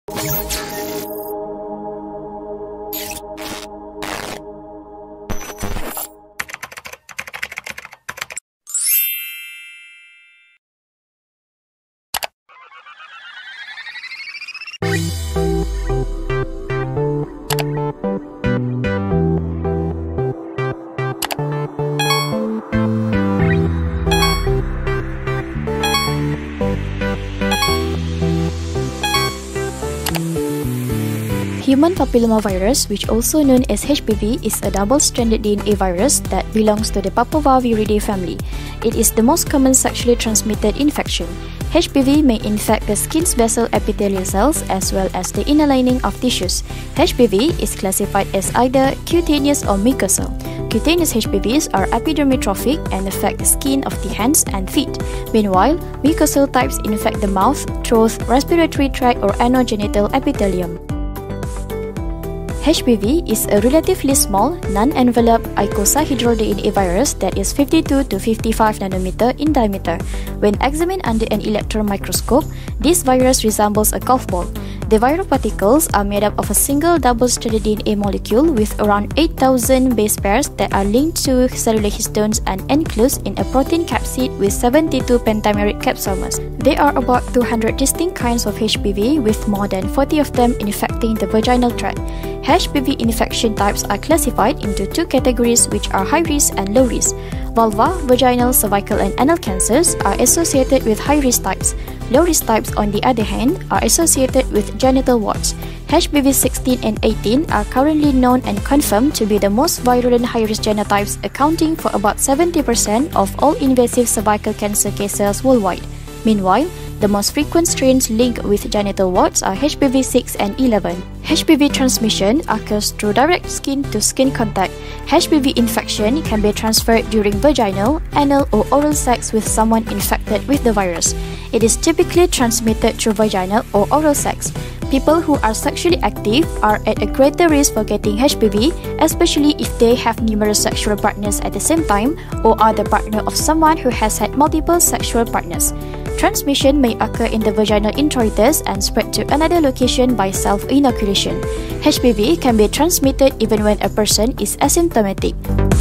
Human papillomavirus, which also known as HPV, is a double-stranded DNA virus that belongs to the Papoviridae family. It is the most common sexually transmitted infection. HPV may infect the skin's basal epithelial cells as well as the inner lining of tissues. HPV is classified as either cutaneous or mucosal. Cutaneous HPVs are epidermotrophic and affect the skin of the hands and feet. Meanwhile, mucosal types infect the mouth, throat, respiratory tract, or anogenital epithelium. HPV is a relatively small, non-enveloped icosahedral DNA virus that is 52 to 55 nanometer in diameter. When examined under an electron microscope, this virus resembles a golf ball. The viral particles are made up of a single double-stranded DNA molecule with around 8,000 base pairs that are linked to cellular histones and enclosed in a protein capsid with 72 pentameric capsomes. There are about 200 distinct kinds of HPV, with more than 40 of them infecting the vaginal tract. HPV infection types are classified into two categories, which are high risk and low risk. Vulva, vaginal, cervical, and anal cancers are associated with high risk types. Low risk types, on the other hand, are associated with genital warts. HPV 16 and 18 are currently known and confirmed to be the most virulent high-risk genotypes, accounting for about 70% of all invasive cervical cancer cases worldwide. Meanwhile, the most frequent strains linked with genital warts are HPV 6 and 11. HPV transmission occurs through direct skin-to-skin contact. HPV infection can be transferred during vaginal, anal, or oral sex with someone infected with the virus. It is typically transmitted through vaginal or oral sex. People who are sexually active are at a greater risk for getting HPV, especially if they have numerous sexual partners at the same time or are the partner of someone who has had multiple sexual partners. Transmission may occur in the vaginal introitus and spread to another location by self-inoculation. HPV can be transmitted even when a person is asymptomatic.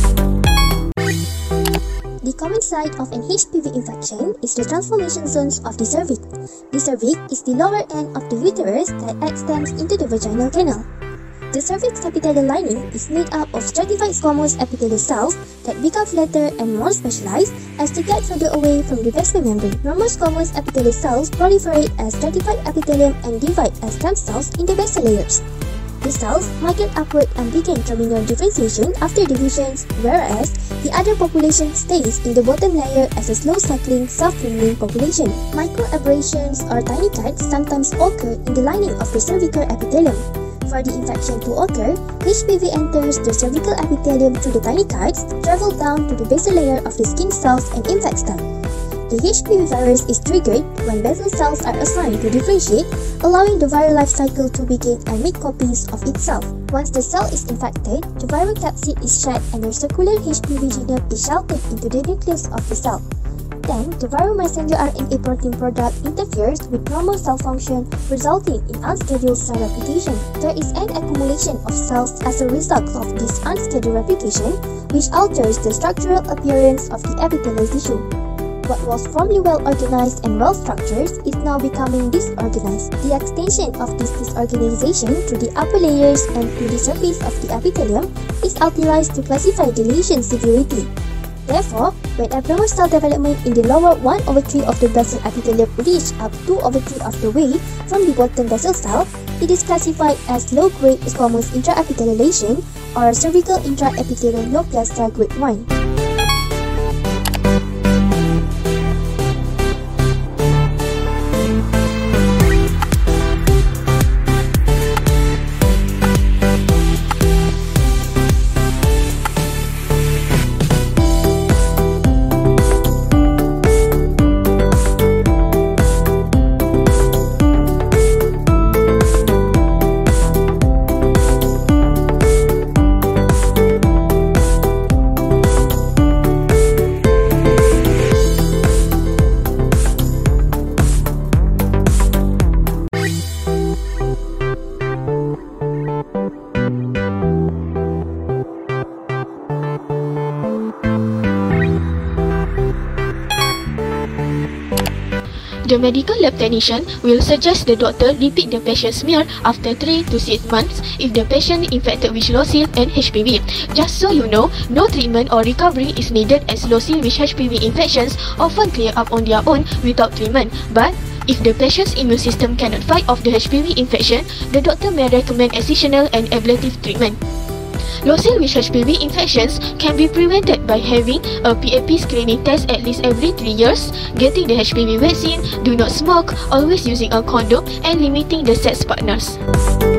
The common site of an HPV infection is the transformation zones of the cervix. The cervix is the lower end of the uterus that extends into the vaginal canal. The cervix epithelial lining is made up of stratified squamous epithelial cells that become flatter and more specialized as they get further away from the basement membrane. Normal squamous epithelial cells proliferate as stratified epithelium and divide as stem cells in the basal layers. The cells migrate upward and begin terminal differentiation after divisions, whereas the other population stays in the bottom layer as a slow-cycling, self-renewing population. Microabrasions or tiny cuts sometimes occur in the lining of the cervical epithelium. For the infection to occur, HPV enters the cervical epithelium through the tiny cuts, travels down to the basal layer of the skin cells and infects them. The HPV virus is triggered when basal cells are assigned to differentiate, allowing the viral life cycle to begin and make copies of itself. Once the cell is infected, the viral capsid is shed and the circular HPV genome is sheltered into the nucleus of the cell. Then, the viral messenger RNA protein product interferes with normal cell function, resulting in unscheduled cell replication. There is an accumulation of cells as a result of this unscheduled replication, which alters the structural appearance of the epithelial tissue. What was formerly well-organized and well-structured is now becoming disorganized. The extension of this disorganization to the upper layers and to the surface of the epithelium is utilized to classify the lesion severity. Therefore, when abnormal cell development in the lower 1/3 of the basal epithelium reach up 2/3 of the way from the bottom basal cell, it is classified as low-grade squamous intraepithelial lesion or cervical intraepithelial neoplasia grade 1. The medical lab technician will suggest the doctor repeat the patient smear after 3 to 6 months if the patient infected with losil and HPV. Just so you know, no treatment or recovery is needed as losil with HPV infections often clear up on their own without treatment. But if the patient's immune system cannot fight off the HPV infection, the doctor may recommend additional and ablative treatment. Losil with HPV infections can be prevented by having a PAP screening test at least every 3 years, getting the HPV vaccine, do not smoke, always using a condom, and limiting the sex partners.